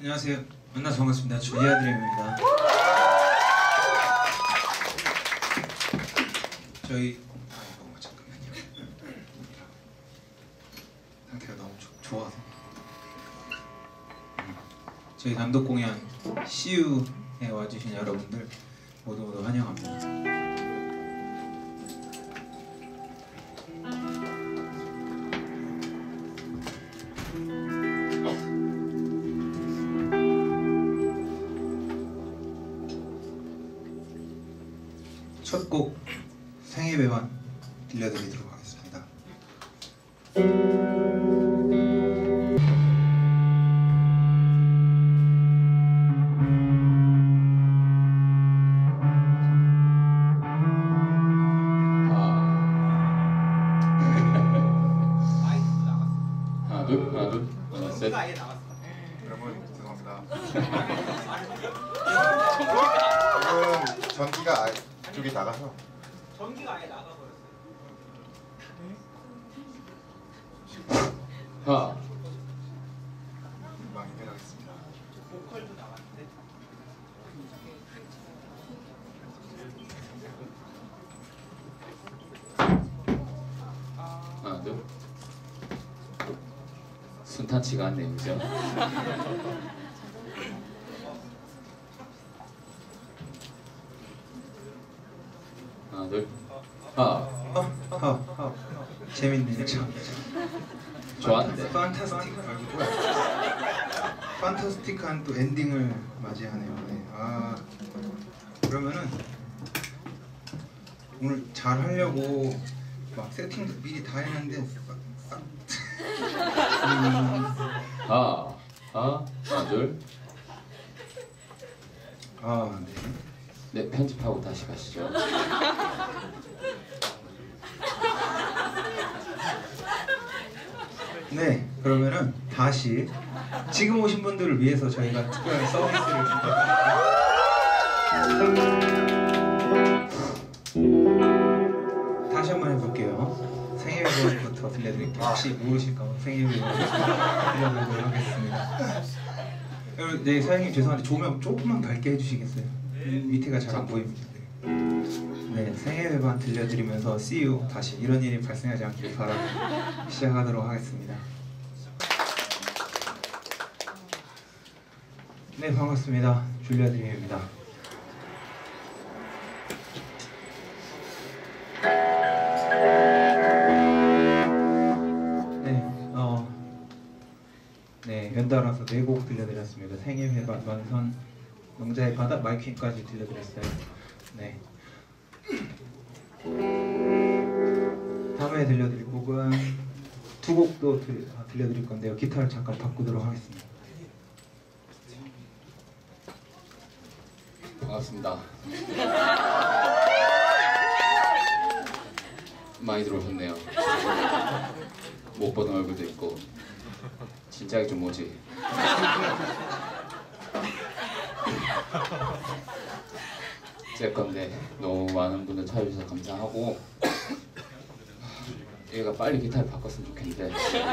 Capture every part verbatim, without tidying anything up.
안녕하세요. 만나서 반갑습니다. 줄리아 드림입니다. 저희 아이고 잠깐만요. 상태가 너무 조, 좋아서 저희 단독 공연 씨유에 와주신 여러분들 모두 모두 환영합니다. 첫 곡 생예배만 들려드리도록 하겠습니다. 하나 둘 하나 둘 하나 셋. 여러분 죄송합니다. 지금 전기가 아예 쪽이 나가서 전기가 아예 나가버렸어요. 하나 금방 해결하겠습니다. 보컬도 나갔는데. 하나 둘. 순탄치가 않네요, 그죠? 하나 둘. 하나. 어, 어, 어. 재밌네요. 참. 좋았는데. 판타스틱. 아이고, 판타스틱한 또 엔딩을 맞이하네요. 네. 아, 그러면은 오늘 잘 하려고 막 세팅도 미리 다 했는데 싹, 싹. 음, 하나. 하나. 하나 둘. 아, 네. 네, 편집하고 다시 가시죠. 네, 그러면은 다시 지금 오신 분들을 위해서 저희가 특별한 서비스를 다시 한번 해볼게요. 생일부터 들려드릴게요. 혹시 모르실까 봐 생일부터 들려드리도록 하겠습니다. 여러분, 네, 사장님 죄송한데 조명 조금만 밝게 해주시겠어요? 밑에가 잘 안 보입니다. 네, 생일반 들려드리면서 See you 다시 이런 일이 발생하지 않길 바라고 시작하도록 하겠습니다. 네, 반갑습니다. 줄리아 드림입니다. 네, 어, 네, 연달아서 네 곡 들려드렸습니다. 생일회반, 완선, 영자의 바다, 마이퀸까지 들려드렸어요. 네. 다음에 들려드릴 곡은 두 곡도 들, 아, 들려드릴 건데요. 기타를 잠깐 바꾸도록 하겠습니다. 반갑습니다. 많이 들어오셨네요. 못 보던 얼굴도 있고 진작에 좀 오지. 제 건데 너무 많은 분들 찾아주셔서 감사하고 얘가 빨리 기타를 바꿨으면 좋겠는데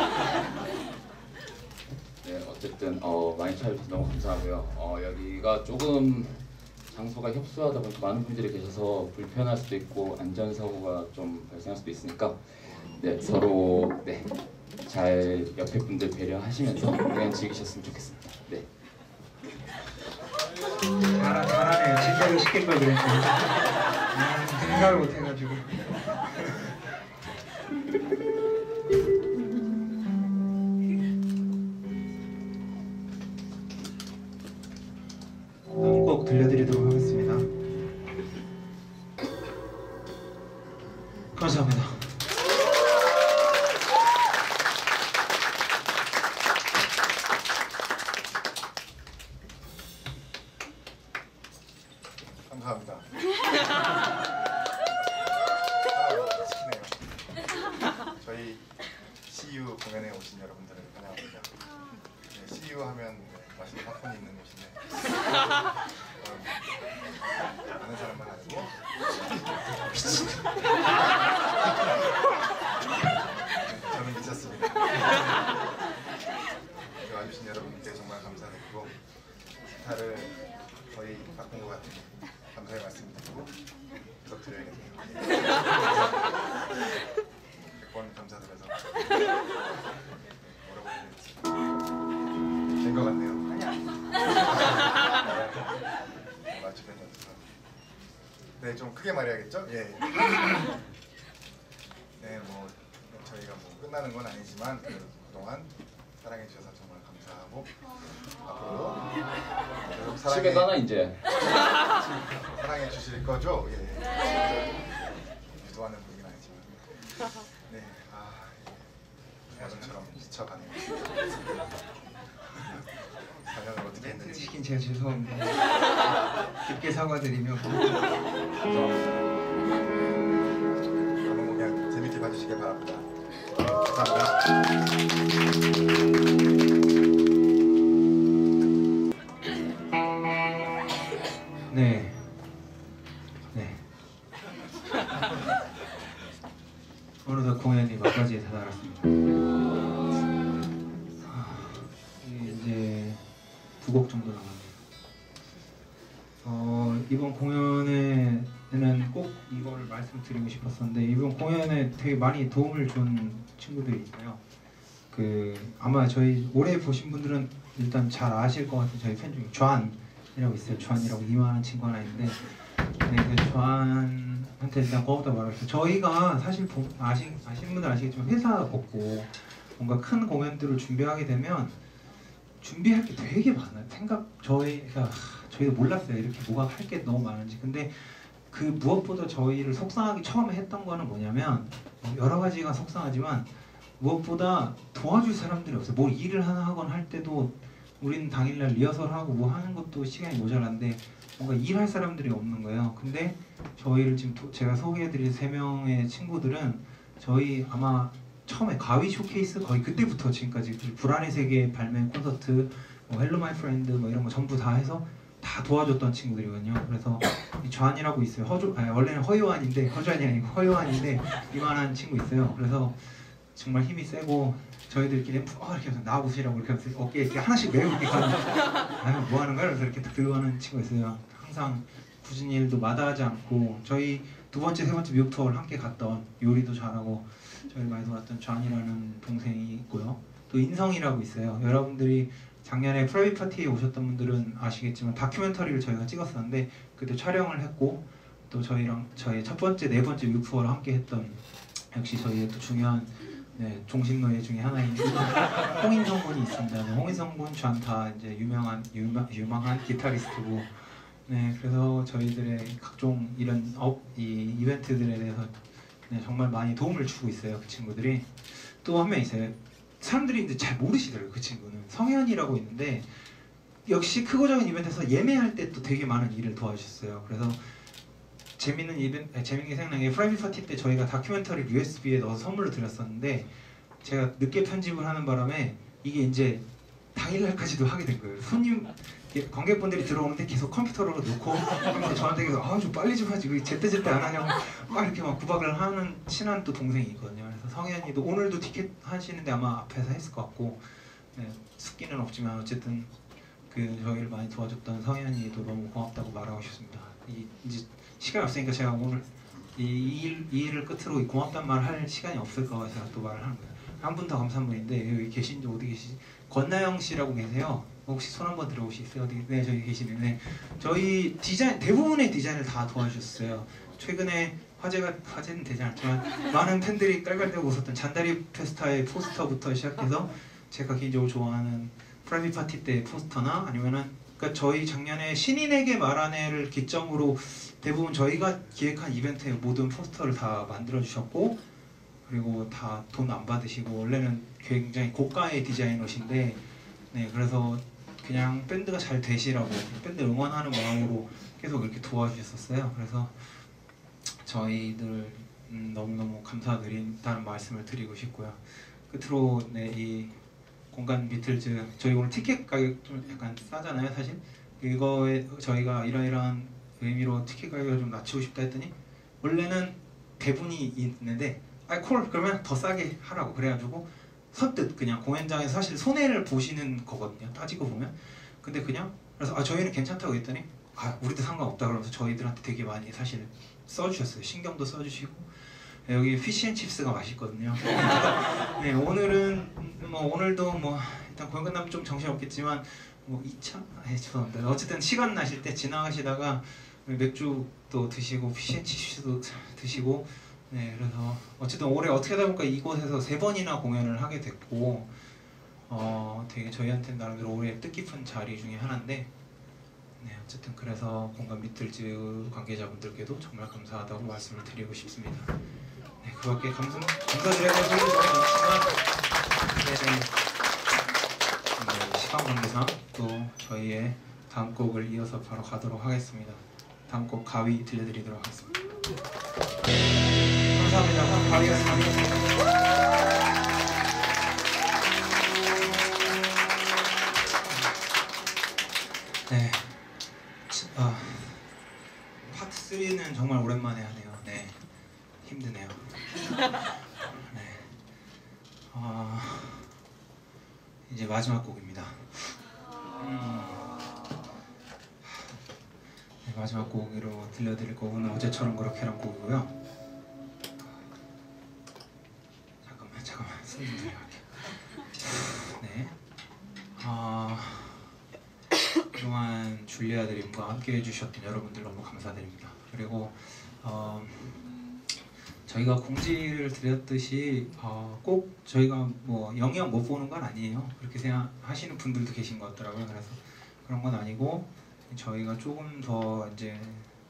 네, 어쨌든 어, 많이 찾아주셔서 너무 감사하고요. 어, 여기가 조금 장소가 협소하다 보니까 많은 분들이 계셔서 불편할 수도 있고 안전사고가 좀 발생할 수도 있으니까 네, 서로 네, 잘 옆에 분들 배려하시면서 그냥 즐기셨으면 좋겠습니다. 네. 잘하, 잘하네요. 진작에 시킬 걸 그랬는데 아, 생각을 못해가지고. 다음 곡 들려드리도록 하겠습니다. 감사합니다. 감사합니다. 아, 저희 씨유 공연에 오신 여러분들을 환영합니다. 네, 씨유 하면 네, 맛있는 팝콘이 있는 곳인데 어, 아는 사람만 아니고 미친. 네, 저는 미쳤습니다. 와주신 여러분께 정말 감사드리고 기타를 거의 바꾼 것 같은 감사의 말씀 드리고 부탁드려야겠네요. 백 번 감사드려서 뭐라고 해야 될지 된 것 같네요. 맞추는 연습. 네, 좀 크게 말해야겠죠? 예. 네, 뭐 저희가 뭐 끝나는 건 아니지만 그, 그동안 사랑해 주셔서 정말 감사하고 앞으로도 계속 집에 사랑해 가나 이제. 사랑해 주실 거죠? 예. 유도하는 분위기는 아니지만. 네, 아, 예. 여전처럼 지쳐가네요. 사 년을 어떻게 멘트 했는지. 시킨 제가 죄송합니다. 깊게 사과드리며 한번 그냥 재밌게 봐주시길 바랍니다. 감사합니다. 네. 네. 어느덧 공연이 막바지에 다다랐습니다. 이제 두 곡 정도 남았네요. 어, 이번 공연에는 꼭 이거를 말씀드리고 싶었었는데 이번 공연에 되게 많이 도움을 준 친구들이 있어요. 그 아마 저희 올해 보신 분들은 일단 잘 아실 것 같은 저희 팬 중에 존이라고 있어요. 존이라고 이만한 친구 하나 있는데 네, 그 존한테 일단 고맙다고 말하고 싶어요. 저희가 사실 보, 아시, 아시는 분들 아시겠지만 회사 없고 뭔가 큰 공연들을 준비하게 되면 준비할 게 되게 많아요. 생각 저희가 하, 저희도 몰랐어요. 이렇게 뭐가 할 게 너무 많은지. 근데 그 무엇보다 저희를 속상하게 처음에 했던 거는 뭐냐면 여러 가지가 속상하지만 무엇보다 도와줄 사람들이 없어요. 뭐 일을 하나 하거나 할 때도 우리는 당일날 리허설하고 뭐 하는 것도 시간이 모자란데 뭔가 일할 사람들이 없는 거예요. 근데 저희를 지금 도, 제가 소개해드릴 세 명의 친구들은 저희 아마 처음에 가위 쇼케이스 거의 그때부터 지금까지 불안의 세계 발매 콘서트, 뭐 헬로 마이 프렌드 뭐 이런 거 전부 다 해서 다 도와줬던 친구들이거든요. 그래서 이 좌안이라고 있어요. 허조, 아니, 원래는 허요한인데 허주안이 아니고 허요한인데 이만한 친구 있어요. 그래서 정말 힘이 세고 저희들끼리 어, 이렇게 해서 나와보시라고 이렇게 해서 어깨에 이렇게 하나씩 메고 이렇게 가는 아니 뭐 하는 거야? 그래서 이렇게 들고 가는 친구가 있어요. 항상 굳은 일도 마다하지 않고 저희 두 번째, 세 번째 미국 투어를 함께 갔던 요리도 잘하고 저희를 많이 도왔던 존이라는 동생이 있고요. 또 인성이라고 있어요. 여러분들이 작년에 프라이빗 파티에 오셨던 분들은 아시겠지만 다큐멘터리를 저희가 찍었었는데 그때 촬영을 했고 또 저희랑 저희 첫 번째, 네 번째 미국 투어를 함께 했던 역시 저희의 또 중요한 네, 종신노예 중에 하나인 홍인성 군이 있습니다. 네, 홍인성 군, 존 다 이제 유명한 유명, 유망한 기타리스트고, 네 그래서 저희들의 각종 이런 업, 이 이벤트들에 대해서 네, 정말 많이 도움을 주고 있어요. 그 친구들이. 또 한 명 있어요. 사람들이 이제 잘 모르시더라고요. 그 친구는 성현이라고 있는데 역시 크고 작은 이벤트에서 예매할 때 또 되게 많은 일을 도와주셨어요. 그래서 재밌는 이벤트, 아니, 재밌게 생각난 게 프라이빗 파티 때 저희가 다큐멘터리를 유에스비에 넣어서 선물로 드렸었는데 제가 늦게 편집을 하는 바람에 이게 이제 당일날까지도 하게 된 거예요. 손님, 관객분들이 들어오는데 계속 컴퓨터로 놓고 하면서 저한테 계속 아 좀 빨리 좀 하지 왜 제때제때 안 하냐고 막 이렇게 막 구박을 하는 친한 또 동생이 있거든요. 그래서 성현이도 오늘도 티켓 하시는데 아마 앞에서 했을 것 같고 네, 숙기는 없지만 어쨌든 그 저희를 많이 도와줬던 성현이도 너무 고맙다고 말하고 싶습니다. 이, 이제 시간이 없으니까 제가 오늘 이, 이, 일, 이 일을 끝으로 고맙단 말 할 시간이 없을까 봐 제가 또 말을 하는 거예요. 한 분 더 감사한 분인데 여기 계신지 어디 계시지? 권나영 씨라고 계세요. 혹시 손 한번 들어보시겠어요? 어디? 네 저기 계시는데 저희 디자인 대부분의 디자인을 다 도와주셨어요. 최근에 화제가 화제는 되지 않지만 많은 팬들이 깔깔대고 웃었던 잔다리 페스타의 포스터부터 시작해서 제가 개인적으로 좋아하는 프라이빗 파티 때 포스터나 아니면은 그러니까 저희 작년에 신인에게 말하네를 기점으로 대부분 저희가 기획한 이벤트의 모든 포스터를 다 만들어 주셨고 그리고 다 돈 안 받으시고 원래는 굉장히 고가의 디자이너신데 네 그래서 그냥 밴드가 잘 되시라고 밴드 응원하는 마음으로 계속 이렇게 도와주셨었어요. 그래서 저희들 음, 너무너무 감사드린다는 말씀을 드리고 싶고요. 끝으로 네, 이 공간 비틀즈 저희 오늘 티켓 가격 좀 약간 싸잖아요 사실. 이거에 저희가 이러이러한 의미로 티켓 가격을 좀 낮추고 싶다 했더니 원래는 대분이 있는데 아이 콜 그러면 더 싸게 하라고 그래가지고 선뜻 그냥 공연장에서 사실 손해를 보시는 거거든요. 따지고 보면. 근데 그냥 그래서 아 저희는 괜찮다고 했더니 아 우리도 상관없다 그러면서 저희들한테 되게 많이 사실 써주셨어요. 신경도 써주시고 여기 피시앤칩스가 맛있거든요. 네, 오늘은 뭐 오늘도 뭐 일단 공연 끝나면 좀 정신 없겠지만 뭐 이 차? 아, 죄송합니다. 어쨌든 시간 나실 때 지나가시다가 맥주도 드시고 피시앤칩스도 드시고 네 그래서 어쨌든 올해 어떻게 하다 보니까 이곳에서 세 번이나 공연을 하게 됐고 어 되게 저희한테 나름대로 올해 뜻깊은 자리 중에 하나인데 네 어쨌든 그래서 공간 비틀즈 관계자분들께도 정말 감사하다고 말씀을 드리고 싶습니다. 네 그밖에 감사 감사드려야 될 소리도 너무 많지만 네, 네 시간 관계상 또 저희의 다음 곡을 이어서 바로 가도록 하겠습니다. 다음 곡 가위 들려드리도록 하겠습니다. 감사합니다. 가위였습니다. 네, 아, 파트 쓰리는 정말 오랜만에 하네요. 네, 힘드네요. 네, 아, 이제 마지막 곡입니다. 음, 네, 마지막 곡으로 들려드릴 곡은 어제처럼 그렇게란 곡이고요. 잠깐만, 잠깐만, 손 좀 들어갈게요. 네, 아. 그동안 줄리아 드림과 함께 해주셨던 여러분들 너무 감사드립니다. 그리고 어, 저희가 공지를 드렸듯이 어, 꼭 저희가 뭐 영영 못 보는 건 아니에요. 그렇게 생각하시는 분들도 계신 것 같더라고요. 그래서 그런 건 아니고 저희가 조금 더 이제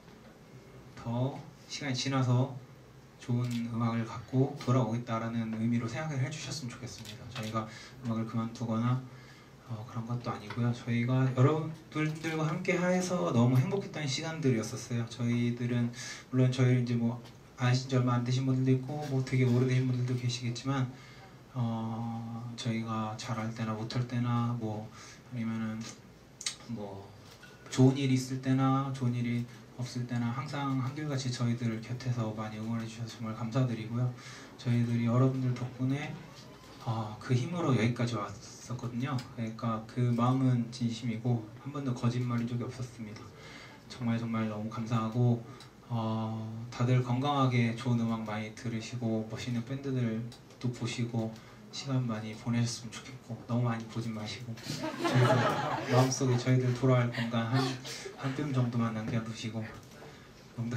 더 시간이 지나서 좋은 음악을 갖고 돌아오겠다라는 의미로 생각을 해주셨으면 좋겠습니다. 저희가 음악을 그만두거나 어, 그런 것도 아니고요. 저희가 여러분들과 함께 해서 너무 행복했던 시간들이었었어요. 저희들은 물론 저희 이제 뭐 아신 지 얼마 안 되신 분들도 있고 뭐 되게 오래되신 분들도 계시겠지만 어, 저희가 잘할 때나 못할 때나 뭐 아니면은 뭐 좋은 일이 있을 때나 좋은 일이 없을 때나 항상 한결같이 저희들 곁에서 많이 응원해 주셔서 정말 감사드리고요. 저희들이 여러분들 덕분에 어, 그 힘으로 여기까지 왔었거든요. 그러니까 그 마음은 진심이고 한 번도 거짓말인 적이 없었습니다. 정말 정말 너무 감사하고 어, 다들 건강하게 좋은 음악 많이 들으시고 멋있는 밴드들도 보시고 시간 많이 보내셨으면 좋겠고 너무 많이 보진 마시고 저희들 마음속에 저희들 돌아갈 공간 한, 한 뼘 정도만 남겨두시고 정도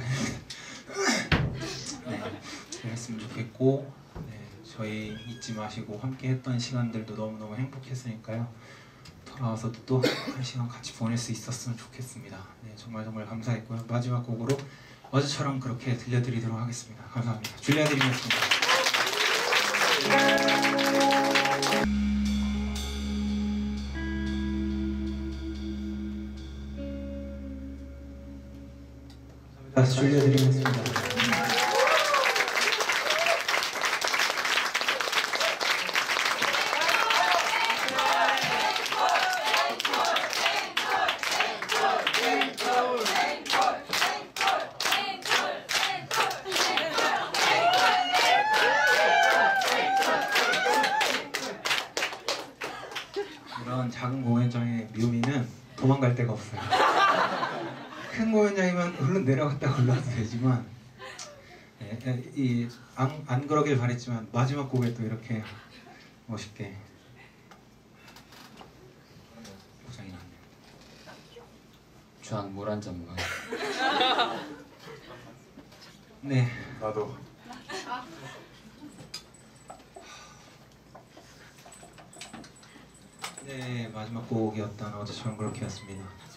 네, 그랬으면 좋겠고 네, 저희 잊지 마시고 함께 했던 시간들도 너무너무 행복했으니까요. 돌아와서도 또 한 시간 같이 보낼 수 있었으면 좋겠습니다. 네, 정말 정말 감사했고요. 마지막 곡으로 어제처럼 그렇게 들려드리도록 하겠습니다. 감사합니다. 줄리아 드림이었습니다. 감사합니다. 줄리아 드림이었습니다. 이런 작은 공연장의 묘미는 도망갈 데가 없어요. 큰 공연장이면 얼른 내려갔다 올라와도 되지만 예, 예, 이, 안, 안 그러길 바랬지만 마지막 곡에 또 이렇게 멋있게 포장이 났네요. 주한 물 한 잔만. 네, 나도. 네 마지막 곡이었던 어제처럼 그렇게였습니다.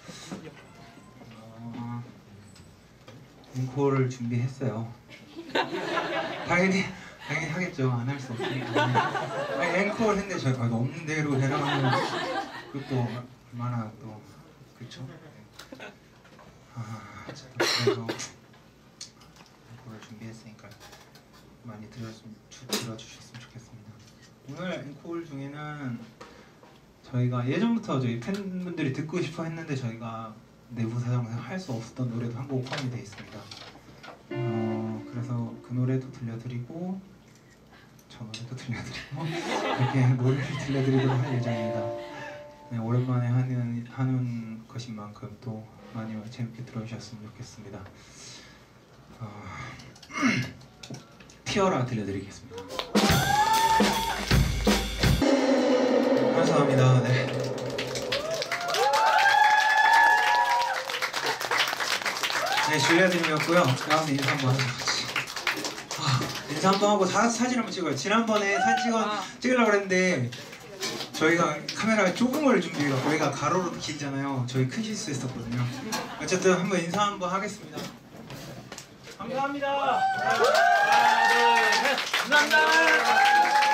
어, 앵콜을 준비했어요. 당연히 당연히 하겠죠. 안 할 수 없으니까. 아니, 앵콜 했는데 저희가 아, 없는 대로 해나가면 그것도 얼마나 또 그렇죠. 아, 그래서 앵콜을 준비했으니까 많이 들어주셨으면, 들어주셨으면 좋겠습니다. 오늘 앵콜 중에는 저희가 예전부터 저희 팬분들이 듣고 싶어 했는데 저희가 내부 사정상 할 수 없었던 노래도 한 곡 포함이 되어 있습니다. 어, 그래서 그 노래도 들려드리고 전화도 들려드리고 이렇게 노래를 들려드리도록 할 예정입니다. 네, 오랜만에 하는 하는 것인 만큼 또 많이 재밌게 들어주셨으면 좋겠습니다. 어, 티어라 들려드리겠습니다. 감사합니다. 네. 네, 줄리아드님이었고요. 나와서 인사 한번 하자. 아, 인사 한번 하고 사, 사진 한번 찍어요. 지난번에 사진 찍어, 찍으려고 그랬는데 저희가 카메라가 좁은 걸 준비해서 저희가 가로로 길잖아요. 저희 큰 실수했었거든요. 어쨌든 한번 인사 한번 하겠습니다. 감사합니다. 하나, 둘, 셋. 감사합니다.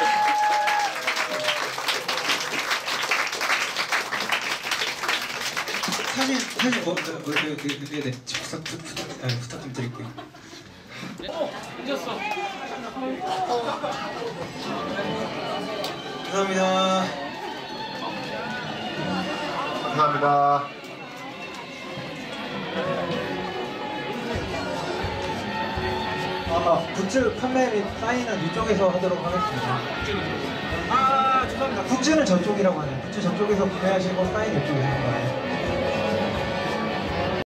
사진, 사진, 어, 어, 어, 네, 네, 네, 네. 부탁, 부탁, 부탁, 아, 부탁 좀 드릴게요. 어, 잊었어. 감사합니다. 감사합니다. 아, 굿즈 판매 및 사인은 이쪽에서 하도록 하겠습니다. 아, 죄송합니다. 굿즈는 저쪽이라고 하네요. 굿즈 저쪽에서 구매하시고 사인 이쪽에서 하는 거예요.